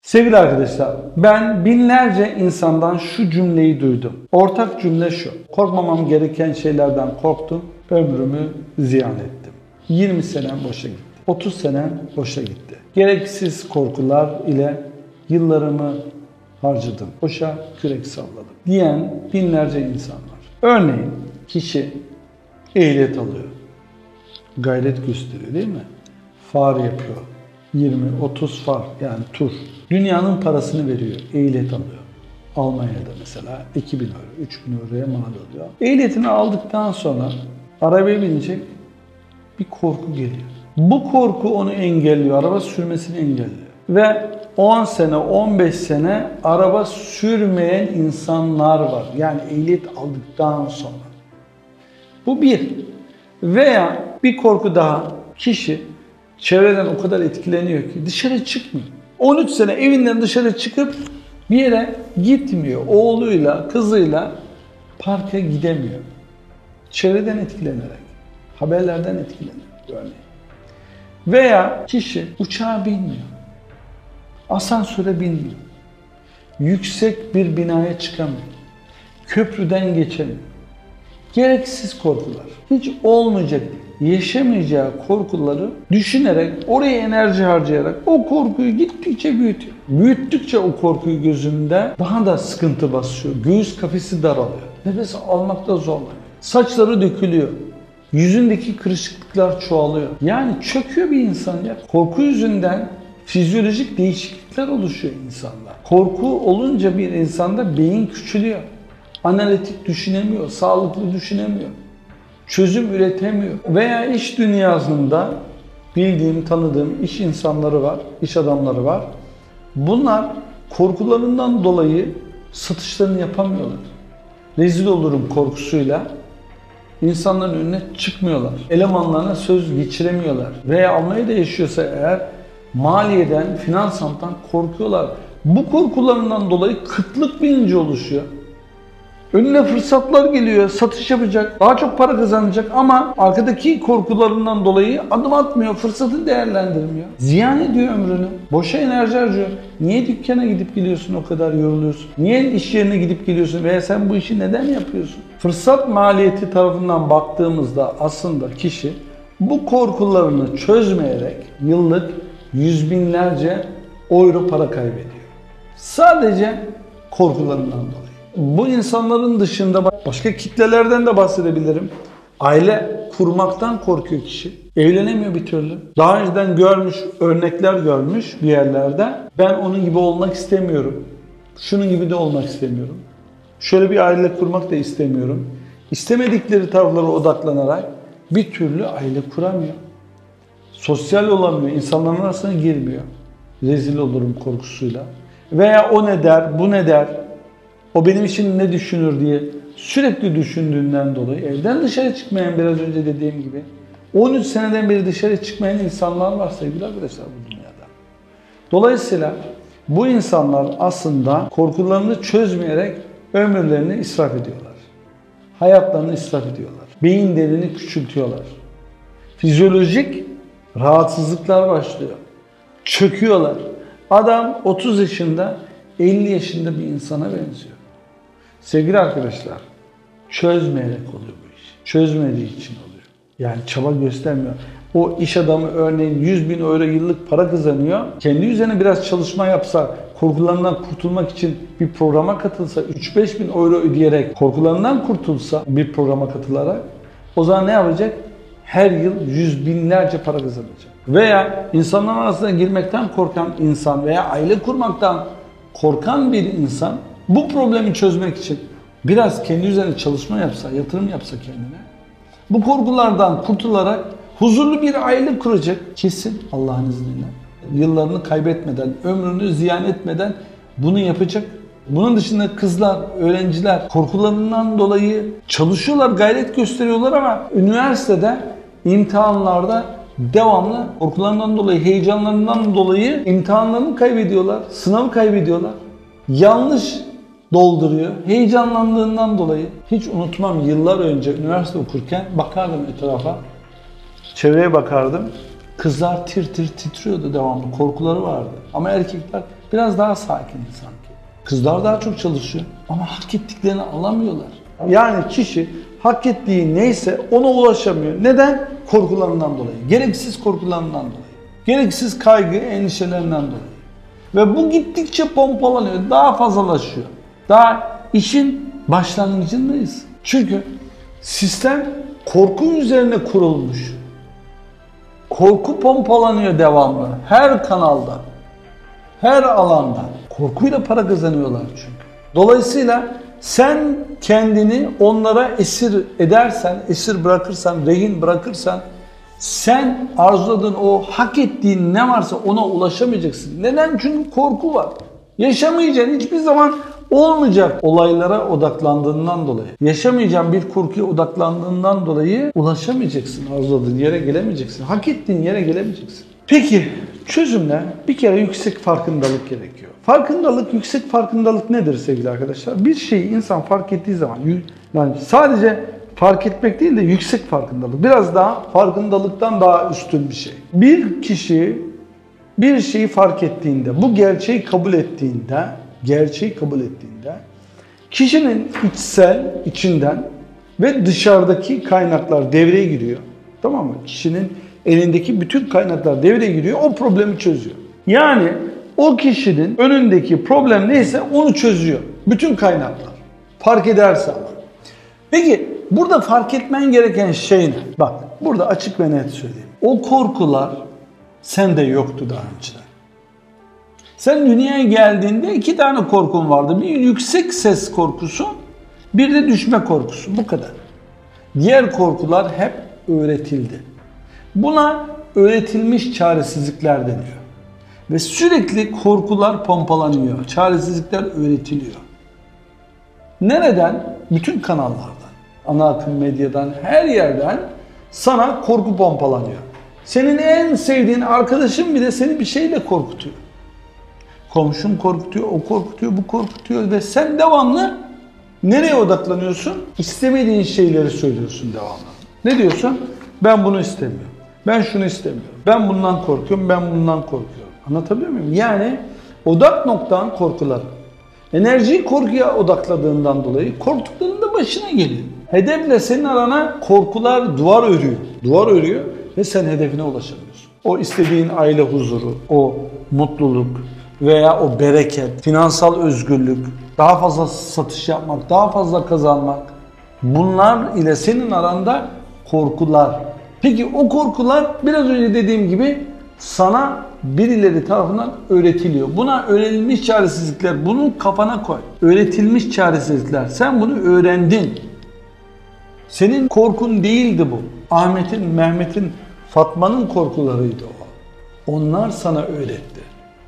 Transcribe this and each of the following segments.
Sevgili arkadaşlar, ben binlerce insandan şu cümleyi duydum. Ortak cümle şu: korkmamam gereken şeylerden korktum, ömrümü ziyan ettim. 20 senem boşa gitti. 30 senem boşa gitti. Gereksiz korkular ile yıllarımı harcadım. Boşa kürek salladım diyen binlerce insan var. Örneğin kişi ehliyet alıyor. Gayret gösteriyor değil mi? Far yapıyor. 20-30 far, yani tur. Dünyanın parasını veriyor, ehliyet alıyor. Almanya'da mesela 2.000 euro, 3.000 euroya mal alıyor. Ehliyetini aldıktan sonra arabaya binecek, bir korku geliyor. Bu korku onu engelliyor, araba sürmesini engelliyor. Ve 10 sene, 15 sene araba sürmeyen insanlar var. Yani ehliyet aldıktan sonra. Bu bir. Veya bir korku daha, kişi çevreden o kadar etkileniyor ki dışarı çıkmıyor. 13 sene evinden dışarı çıkıp bir yere gitmiyor. Oğluyla, kızıyla parka gidemiyor. Çevreden etkilenerek, haberlerden etkilenerek örneğin. Veya kişi uçağa binmiyor, asansöre binmiyor, yüksek bir binaya çıkamıyor, köprüden geçemiyor. Gereksiz korkular, hiç olmayacak, yaşamayacağı korkuları düşünerek, oraya enerji harcayarak o korkuyu gittikçe büyütüyor. Büyüttükçe o korkuyu gözünde daha da sıkıntı basıyor. Göğüs kafesi daralıyor. Nefes almakta zorlanıyor. Saçları dökülüyor. Yüzündeki kırışıklıklar çoğalıyor. Yani çöküyor bir insan ya. Korku yüzünden fizyolojik değişiklikler oluşuyor insanda. Korku olunca bir insanda beyin küçülüyor. Analitik düşünemiyor, sağlıklı düşünemiyor. Çözüm üretemiyor. Veya iş dünyasında bildiğim, tanıdığım iş insanları var, iş adamları var. Bunlar korkularından dolayı satışlarını yapamıyorlar. Rezil olurum korkusuyla insanların önüne çıkmıyorlar. Elemanlarına söz geçiremiyorlar. Veya Almanya'da yaşıyorsa eğer maliyeden, finanstan korkuyorlar. Bu korkularından dolayı kıtlık bilinci oluşuyor. Önüne fırsatlar geliyor, satış yapacak, daha çok para kazanacak ama arkadaki korkularından dolayı adım atmıyor, fırsatı değerlendirmiyor. Ziyan ediyor ömrünü, boşa enerji harcıyor. Niye dükkana gidip geliyorsun, o kadar yoruluyorsun? Niye iş yerine gidip geliyorsun veya sen bu işi neden yapıyorsun? Fırsat maliyeti tarafından baktığımızda aslında kişi bu korkularını çözmeyerek yıllık yüz binlerce euro para kaybediyor. Sadece korkularından dolayı. Bu insanların dışında başka kitlelerden de bahsedebilirim. Aile kurmaktan korkuyor kişi. Evlenemiyor bir türlü. Daha önceden görmüş, örnekler görmüş bir yerlerde. Ben onun gibi olmak istemiyorum. Şunun gibi de olmak istemiyorum. Şöyle bir aile kurmak da istemiyorum. İstemedikleri taraflara odaklanarak bir türlü aile kuramıyor. Sosyal olamıyor, insanların arasına girmiyor. Rezil olurum korkusuyla. Veya o ne der, bu ne der, o benim için ne düşünür diye sürekli düşündüğünden dolayı evden dışarı çıkmayan, biraz önce dediğim gibi 13 seneden beri dışarı çıkmayan insanlar var sevgili arkadaşlar bu dünyada. Dolayısıyla bu insanlar aslında korkularını çözmeyerek ömürlerini israf ediyorlar. Hayatlarını israf ediyorlar. Beyinlerini küçültüyorlar. Fizyolojik rahatsızlıklar başlıyor. Çöküyorlar. Adam 30 yaşında 50 yaşında bir insana benziyor. Sevgili arkadaşlar, çözmeyerek oluyor bu iş. Çözmediği için oluyor. Yani çaba göstermiyor. O iş adamı örneğin 100.000 euro yıllık para kazanıyor. Kendi üzerine biraz çalışma yapsa, korkularından kurtulmak için bir programa katılsa, 3-5 bin euro ödeyerek korkularından kurtulsa bir programa katılarak, o zaman ne yapacak? Her yıl yüz binlerce para kazanacak. Veya insanların arasına girmekten korkan insan veya aile kurmaktan korkan bir insan bu problemi çözmek için biraz kendi üzerine çalışma yapsa, yatırım yapsa kendine, bu korkulardan kurtularak huzurlu bir aile kuracak kesin Allah'ın izniyle. Yıllarını kaybetmeden, ömrünü ziyan etmeden bunu yapacak. Bunun dışında kızlar, öğrenciler korkularından dolayı çalışıyorlar, gayret gösteriyorlar ama üniversitede, imtihanlarda devamlı korkularından dolayı, heyecanlarından dolayı imtihanlarını kaybediyorlar, sınavı kaybediyorlar. Yanlış dolduruyor. Heyecanlandığından dolayı. Hiç unutmam, yıllar önce üniversite okurken bakardım etrafa. Çevreye bakardım. Kızlar tir tir titriyordu devamlı. Korkuları vardı. Ama erkekler biraz daha sakin sanki. Kızlar daha çok çalışıyor ama hak ettiklerini alamıyorlar. Yani kişi hak ettiği neyse ona ulaşamıyor. Neden? Korkularından dolayı. Gereksiz korkularından dolayı. Gereksiz kaygı, endişelerinden dolayı. Ve bu gittikçe pompalanıyor, daha fazlalaşıyor. Daha işin başlangıcındayız. Çünkü sistem korku üzerine kurulmuş. Korku pompalanıyor devamlı. Her kanalda, her alanda. Korkuyla para kazanıyorlar çünkü. Dolayısıyla sen kendini onlara esir edersen, esir bırakırsan, rehin bırakırsan, sen arzuladığın o hak ettiğin ne varsa ona ulaşamayacaksın. Neden? Çünkü korku var. Yaşamayacaksın. Hiçbir zaman olmayacak olaylara odaklandığından dolayı. Yaşamayacağın bir korkuya odaklandığından dolayı ulaşamayacaksın. Arzuladığın yere gelemeyeceksin. Hak ettiğin yere gelemeyeceksin. Peki çözümler bir kere yüksek farkındalık gerekiyor. Farkındalık, yüksek farkındalık nedir sevgili arkadaşlar? Bir şeyi insan fark ettiği zaman, yani sadece fark etmek değil de yüksek farkındalık. Biraz daha farkındalıktan daha üstün bir şey. Bir kişi bir şeyi fark ettiğinde, bu gerçeği kabul ettiğinde, kişinin içinden ve dışarıdaki kaynaklar devreye giriyor. Tamam mı? Kişinin elindeki bütün kaynaklar devreye giriyor, o problemi çözüyor. Yani o kişinin önündeki problem neyse onu çözüyor. Bütün kaynaklar. Fark ederse ama. Peki burada fark etmen gereken şey ne? Bak burada açık ve net söyleyeyim. O korkular sende yoktu daha önceden. Sen dünyaya geldiğinde 2 tane korkun vardı. Bir yüksek ses korkusu, bir de düşme korkusu. Bu kadar. Diğer korkular hep öğretildi. Buna öğretilmiş çaresizlikler deniyor. Ve sürekli korkular pompalanıyor. Çaresizlikler öğretiliyor. Nereden? Bütün kanallardan. Ana akım medyadan, her yerden sana korku pompalanıyor. Senin en sevdiğin arkadaşın bile seni bir şeyle korkutuyor. Komşun korkutuyor, o korkutuyor, bu korkutuyor ve sen devamlı nereye odaklanıyorsun? İstemediğin şeyleri söylüyorsun devamlı. Ne diyorsun? Ben bunu istemiyorum. Ben şunu istemiyorum. Ben bundan korkuyorum, ben bundan korkuyorum. Anlatabiliyor muyum? Yani odak noktan korkular. Enerjiyi korkuya odakladığından dolayı korktukların da başına geliyor. Hedefle senin arana korkular duvar örüyor. Duvar örüyor ve sen hedefine ulaşamıyorsun. O istediğin aile huzuru, o mutluluk veya o bereket, finansal özgürlük, daha fazla satış yapmak, daha fazla kazanmak, bunlar ile senin aranda korkular. Peki o korkular biraz önce dediğim gibi sana birileri tarafından öğretiliyor. Buna öğrenilmiş çaresizlikler, bunu kafana koy. Öğretilmiş çaresizlikler. Sen bunu öğrendin. Senin korkun değildi bu. Ahmet'in, Mehmet'in, Fatma'nın korkularıydı o. Onlar sana öğretti.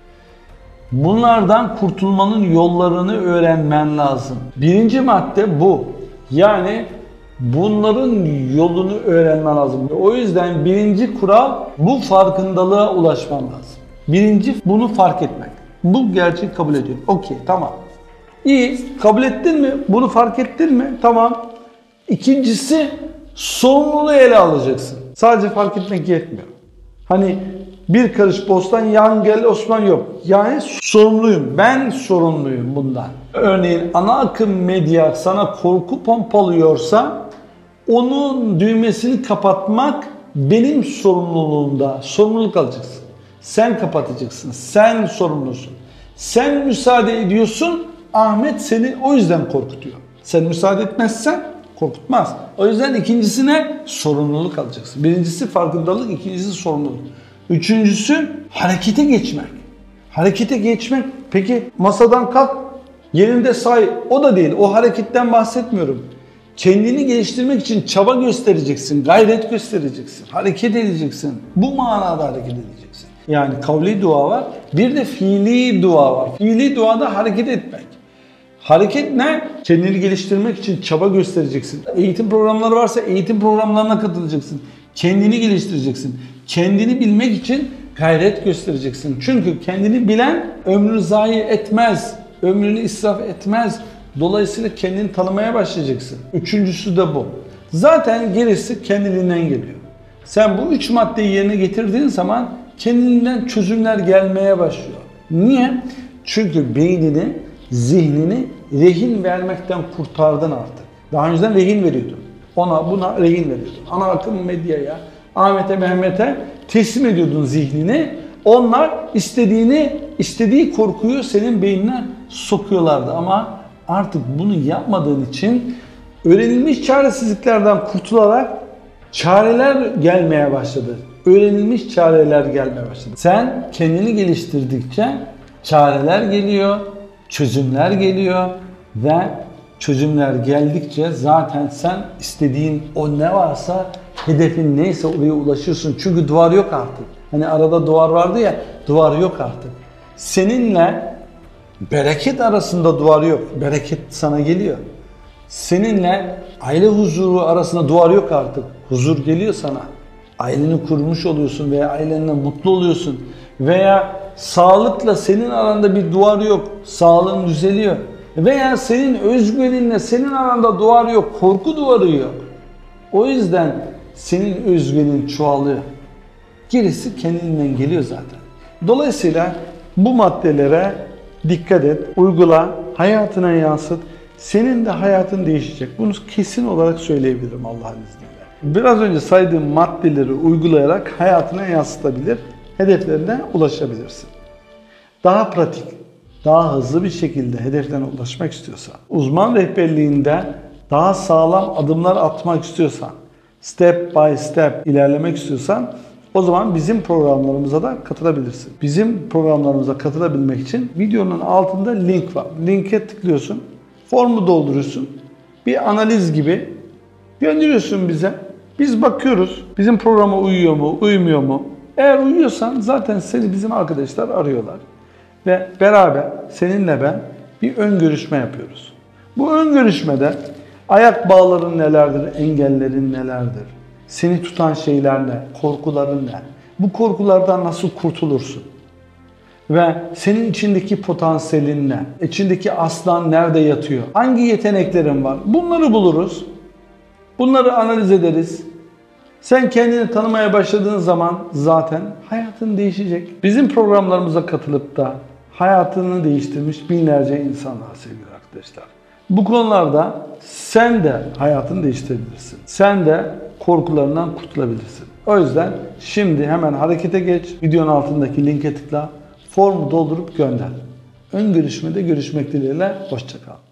Bunlardan kurtulmanın yollarını öğrenmen lazım. Birinci madde bu. Yani bunların yolunu öğrenmen lazım. O yüzden birinci kural bu farkındalığa ulaşman lazım. Birinci bunu fark etmek. Bu gerçeği kabul ediyorum. Okey, tamam. İyi, kabul ettin mi? Bunu fark ettin mi? Tamam. İkincisi sorumluluğu ele alacaksın. Sadece fark etmek yetmiyor. Hani bir karış bostan yan gel Osman yok. Yani sorumluyum. Ben sorumluyum bundan. Örneğin ana akım medya sana korku pompalıyorsa onun düğmesini kapatmak benim sorumluluğumda. Sorumluluk alacaksın. Sen kapatacaksın. Sen sorumlusun. Sen müsaade ediyorsun. Ahmet seni o yüzden korkutuyor. Sen müsaade etmezsen korkutmaz. O yüzden ikincisine sorumluluk alacaksın. Birincisi farkındalık, ikincisi sorumluluk. Üçüncüsü harekete geçmek. Harekete geçmek. Peki masadan kalk, yerinde say. O da değil. O hareketten bahsetmiyorum. Kendini geliştirmek için çaba göstereceksin, gayret göstereceksin, hareket edeceksin. Bu manada hareket edeceksin. Yani kavli dua var, bir de fiili dua var. Fiili duada hareket etmek. Hareket ne? Kendini geliştirmek için çaba göstereceksin. Eğitim programları varsa eğitim programlarına katılacaksın. Kendini geliştireceksin. Kendini bilmek için gayret göstereceksin. Çünkü kendini bilen ömrünü zayi etmez. Ömrünü israf etmez. Dolayısıyla kendini tanımaya başlayacaksın. Üçüncüsü de bu. Zaten gerisi kendiliğinden geliyor. Sen bu 3 maddeyi yerine getirdiğin zaman kendinden çözümler gelmeye başlıyor. Niye? Çünkü beynini, zihnini rehin vermekten kurtardın artık. Daha önceden rehin veriyordun. Ona buna rehin veriyordun. Ana akım medyaya, Ahmet'e Mehmet'e teslim ediyordun zihnini. Onlar istediği korkuyu senin beynine sokuyorlardı. Ama artık bunu yapmadığın için öğrenilmiş çaresizliklerden kurtularak çareler gelmeye başladı. Öğrenilmiş çareler gelmeye başladı. Sen kendini geliştirdikçe çareler geliyor, çözümler geliyor ve çözümler geldikçe zaten sen istediğin o ne varsa, hedefin neyse oraya ulaşıyorsun. Çünkü duvar yok artık. Hani arada duvar vardı ya, duvar yok artık. Seninle bereket arasında duvar yok. Bereket sana geliyor. Seninle aile huzuru arasında duvar yok artık. Huzur geliyor sana. Aileni kurmuş oluyorsun veya ailenle mutlu oluyorsun. Veya sağlıkla senin aranda bir duvar yok. Sağlığın düzeliyor. Veya senin özgüveninle senin aranda duvar yok. Korku duvarı yok. O yüzden senin özgüvenin çoğalıyor. Gerisi kendinden geliyor zaten. Dolayısıyla bu maddelere dikkat et, uygula, hayatına yansıt. Senin de hayatın değişecek. Bunu kesin olarak söyleyebilirim Allah'ın izniyle. Biraz önce saydığım maddeleri uygulayarak hayatına yansıtabilir, hedeflerine ulaşabilirsin. Daha pratik, daha hızlı bir şekilde hedeflerine ulaşmak istiyorsan, uzman rehberliğinde daha sağlam adımlar atmak istiyorsan, step by step ilerlemek istiyorsan o zaman bizim programlarımıza da katılabilirsin. Bizim programlarımıza katılabilmek için videonun altında link var. Linke tıklıyorsun, formu dolduruyorsun, bir analiz gibi gönderiyorsun bize. Biz bakıyoruz, bizim programa uyuyor mu, uymuyor mu? Eğer uyuyorsan zaten seni bizim arkadaşlar arıyorlar. Ve beraber seninle ben bir ön görüşme yapıyoruz. Bu ön görüşmede ayak bağların nelerdir, engellerin nelerdir? Seni tutan şeyler ne? Korkuların ne? Bu korkulardan nasıl kurtulursun? Ve senin içindeki potansiyelin ne? İçindeki aslan nerede yatıyor? Hangi yeteneklerin var? Bunları buluruz. Bunları analiz ederiz. Sen kendini tanımaya başladığın zaman zaten hayatın değişecek. Bizim programlarımıza katılıp da hayatını değiştirmiş binlerce insan var sevgili arkadaşlar. Bu konularda sen de hayatını değiştirebilirsin. Sen de korkularından kurtulabilirsin. O yüzden şimdi hemen harekete geç. Videonun altındaki linke tıkla. Formu doldurup gönder. Ön görüşmede görüşmek dileğiyle. Hoşça kal.